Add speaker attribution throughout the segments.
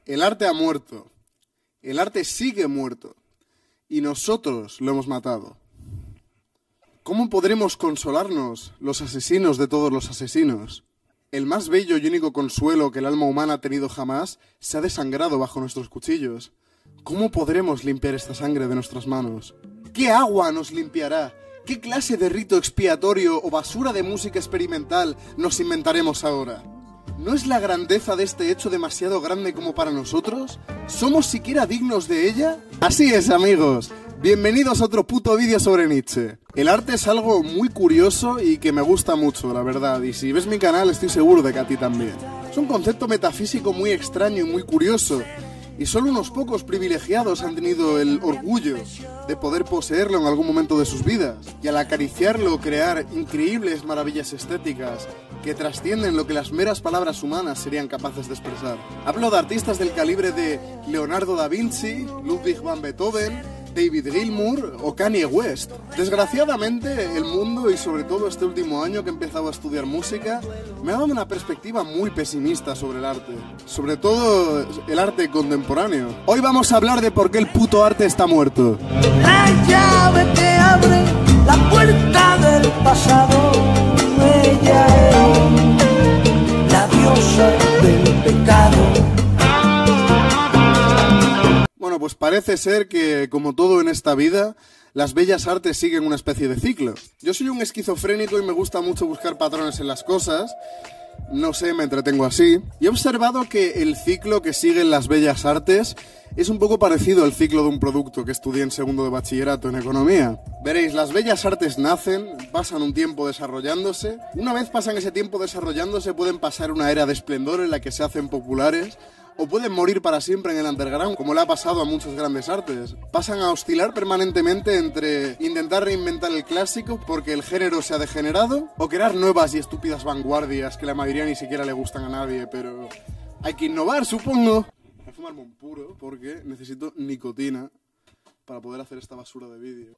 Speaker 1: El arte ha muerto. El arte sigue muerto. Y nosotros lo hemos matado. ¿Cómo podremos consolarnos, los asesinos de todos los asesinos? El más bello y único consuelo que el alma humana ha tenido jamás se ha desangrado bajo nuestros cuchillos. ¿Cómo podremos limpiar esta sangre de nuestras manos? ¿Qué agua nos limpiará? ¿Qué clase de rito expiatorio o basura de música experimental nos inventaremos ahora? ¿No es la grandeza de este hecho demasiado grande como para nosotros? ¿Somos siquiera dignos de ella? Así es, amigos. Bienvenidos a otro puto vídeo sobre Nietzsche. El arte es algo muy curioso y que me gusta mucho, la verdad. Y si ves mi canal estoy seguro de que a ti también. Es un concepto metafísico muy extraño y muy curioso. Y solo unos pocos privilegiados han tenido el orgullo de poder poseerlo en algún momento de sus vidas. Y al acariciarlo, crear increíbles maravillas estéticas que trascienden lo que las meras palabras humanas serían capaces de expresar. Hablo de artistas del calibre de Leonardo da Vinci, Ludwig van Beethoven, David Gilmour o Kanye West. Desgraciadamente, el mundo y sobre todo este último año que he empezado a estudiar música me ha dado una perspectiva muy pesimista sobre el arte. Sobre todo el arte contemporáneo. Hoy vamos a hablar de por qué el puto arte está muerto.
Speaker 2: La llave que abre la puerta del pasado, ella es la diosa del pecado.
Speaker 1: Bueno, pues parece ser que, como todo en esta vida, las bellas artes siguen una especie de ciclo. Yo soy un esquizofrénico y me gusta mucho buscar patrones en las cosas. No sé, me entretengo así. Y he observado que el ciclo que siguen las bellas artes es un poco parecido al ciclo de un producto que estudié en segundo de bachillerato en economía. Veréis, las bellas artes nacen, pasan un tiempo desarrollándose. Una vez pasan ese tiempo desarrollándose, pueden pasar una era de esplendor en la que se hacen populares. O pueden morir para siempre en el underground, como le ha pasado a muchas grandes artes. Pasan a oscilar permanentemente entre intentar reinventar el clásico porque el género se ha degenerado, o crear nuevas y estúpidas vanguardias que la mayoría ni siquiera le gustan a nadie, pero hay que innovar, supongo. Voy a fumarme un puro porque necesito nicotina para poder hacer esta basura de vídeo.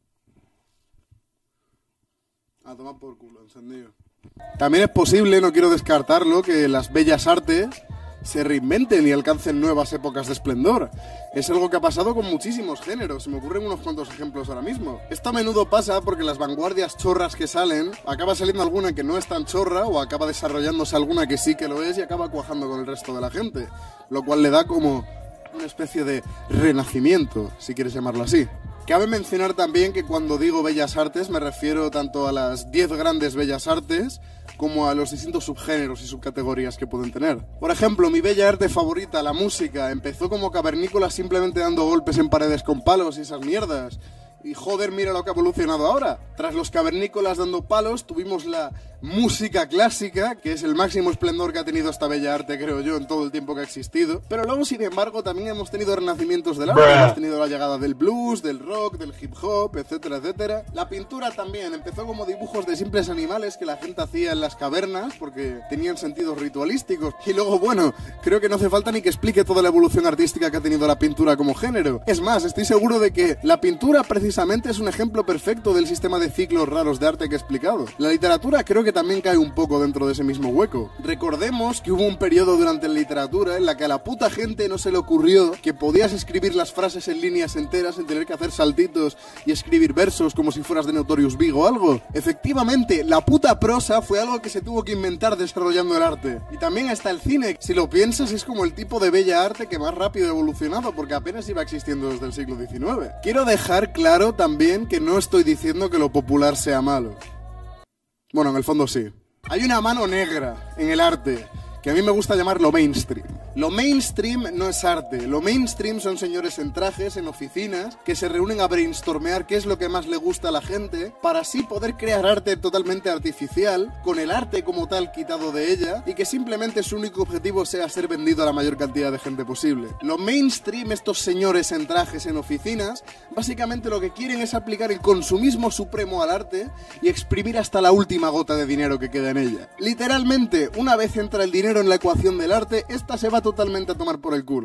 Speaker 1: A tomar por culo, encendido. También es posible, no quiero descartarlo, que las bellas artes se reinventen y alcancen nuevas épocas de esplendor. Es algo que ha pasado con muchísimos géneros, se me ocurren unos cuantos ejemplos ahora mismo. Esto a menudo pasa porque las vanguardias chorras que salen, acaba saliendo alguna que no es tan chorra o acaba desarrollándose alguna que sí que lo es y acaba cuajando con el resto de la gente, lo cual le da como una especie de renacimiento, si quieres llamarlo así. Cabe mencionar también que cuando digo bellas artes me refiero tanto a las 10 grandes bellas artes como a los distintos subgéneros y subcategorías que pueden tener. Por ejemplo, mi bella arte favorita, la música, empezó como cavernícola simplemente dando golpes en paredes con palos y esas mierdas. Y joder, mira lo que ha evolucionado ahora. Tras los cavernícolas dando palos, tuvimos la música clásica, que es el máximo esplendor que ha tenido esta bella arte, creo yo, en todo el tiempo que ha existido. Pero luego, sin embargo, también hemos tenido renacimientos del arte. Hemos tenido la llegada del blues, del rock, del hip hop, etcétera, etcétera. La pintura también empezó como dibujos de simples animales que la gente hacía en las cavernas, porque tenían sentidos ritualísticos. Y luego, bueno, creo que no hace falta ni que explique toda la evolución artística que ha tenido la pintura como género. Es más, estoy seguro de que la pintura precisamente es un ejemplo perfecto del sistema de ciclos raros de arte que he explicado. La literatura creo que también cae un poco dentro de ese mismo hueco. Recordemos que hubo un periodo durante la literatura en la que a la puta gente no se le ocurrió que podías escribir las frases en líneas enteras sin tener que hacer saltitos y escribir versos como si fueras de Notorious Big o algo. Efectivamente, la puta prosa fue algo que se tuvo que inventar desarrollando el arte. Y también hasta el cine, si lo piensas, es como el tipo de bella arte que más rápido ha evolucionado porque apenas iba existiendo desde el siglo XIX. Quiero dejar claro también que no estoy diciendo que lo popular sea malo. Bueno, en el fondo sí. Hay una mano negra en el arte que a mí me gusta llamar lo mainstream. Lo mainstream no es arte, lo mainstream son señores en trajes, en oficinas, que se reúnen a brainstormear qué es lo que más le gusta a la gente, para así poder crear arte totalmente artificial, con el arte como tal quitado de ella, y que simplemente su único objetivo sea ser vendido a la mayor cantidad de gente posible. Lo mainstream, estos señores en trajes, en oficinas, básicamente lo que quieren es aplicar el consumismo supremo al arte y exprimir hasta la última gota de dinero que queda en ella. Literalmente, una vez entra el dinero en la ecuación del arte, esta se va totalmente a tomar por el culo.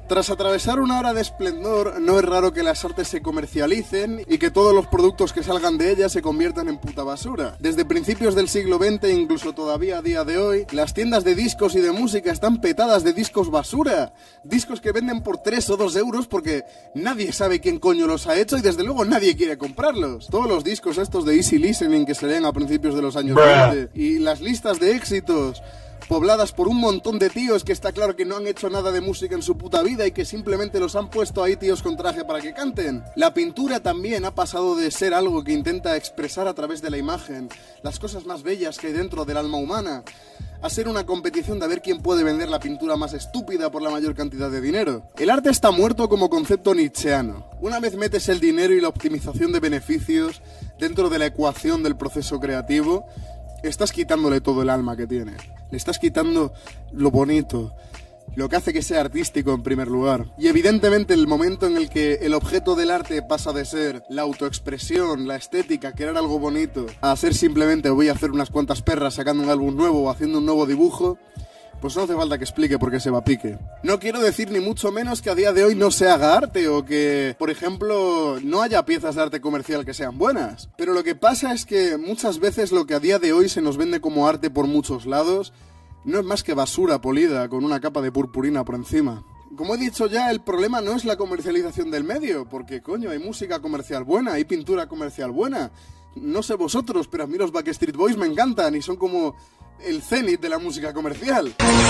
Speaker 1: Tras atravesar una hora de esplendor, no es raro que las artes se comercialicen y que todos los productos que salgan de ellas se conviertan en puta basura. Desde principios del siglo XX, incluso todavía a día de hoy, las tiendas de discos y de música están petadas de discos basura. Discos que venden por 3 o 2 euros porque nadie sabe quién coño los ha hecho y desde luego nadie quiere comprarlos. Todos los discos estos de Easy Listening que se leen a principios de los años 20 y las listas de éxitos pobladas por un montón de tíos que está claro que no han hecho nada de música en su puta vida y que simplemente los han puesto ahí tíos con traje para que canten. La pintura también ha pasado de ser algo que intenta expresar a través de la imagen las cosas más bellas que hay dentro del alma humana a ser una competición de a ver quién puede vender la pintura más estúpida por la mayor cantidad de dinero. El arte está muerto como concepto nietzscheano. Una vez metes el dinero y la optimización de beneficios dentro de la ecuación del proceso creativo, estás quitándole todo el alma que tiene. Le estás quitando lo bonito, lo que hace que sea artístico en primer lugar. Y evidentemente el momento en el que el objeto del arte pasa de ser la autoexpresión, la estética, crear algo bonito, a ser simplemente voy a hacer unas cuantas perras sacando un álbum nuevo o haciendo un nuevo dibujo, pues no hace falta que explique por qué se va a pique. No quiero decir ni mucho menos que a día de hoy no se haga arte o que, por ejemplo, no haya piezas de arte comercial que sean buenas. Pero lo que pasa es que muchas veces lo que a día de hoy se nos vende como arte por muchos lados no es más que basura polida con una capa de purpurina por encima. Como he dicho ya, el problema no es la comercialización del medio, porque coño, hay música comercial buena, hay pintura comercial buena. No sé vosotros, pero a mí los Backstreet Boys me encantan y son como el cenit de la música comercial.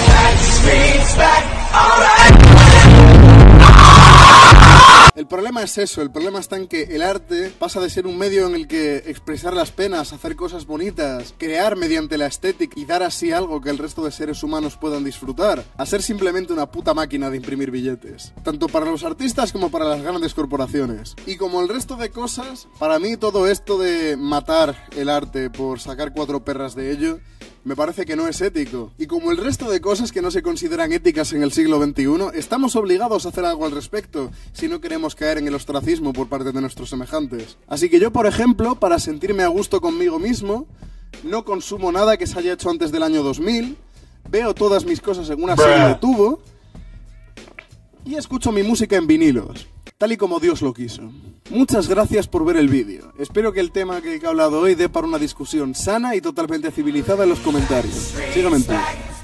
Speaker 1: El problema es eso, el problema está en que el arte pasa de ser un medio en el que expresar las penas, hacer cosas bonitas, crear mediante la estética y dar así algo que el resto de seres humanos puedan disfrutar, a ser simplemente una puta máquina de imprimir billetes, tanto para los artistas como para las grandes corporaciones. Y como el resto de cosas, para mí todo esto de matar el arte por sacar 4 perras de ello me parece que no es ético. Y como el resto de cosas que no se consideran éticas en el siglo XXI, estamos obligados a hacer algo al respecto si no queremos caer en el ostracismo por parte de nuestros semejantes. Así que yo, por ejemplo, para sentirme a gusto conmigo mismo, no consumo nada que se haya hecho antes del año 2000, veo todas mis cosas en una serie de tubo y escucho mi música en vinilos, tal y como Dios lo quiso. Muchas gracias por ver el vídeo. Espero que el tema que he hablado hoy dé para una discusión sana y totalmente civilizada en los comentarios. Síganme en Twitter.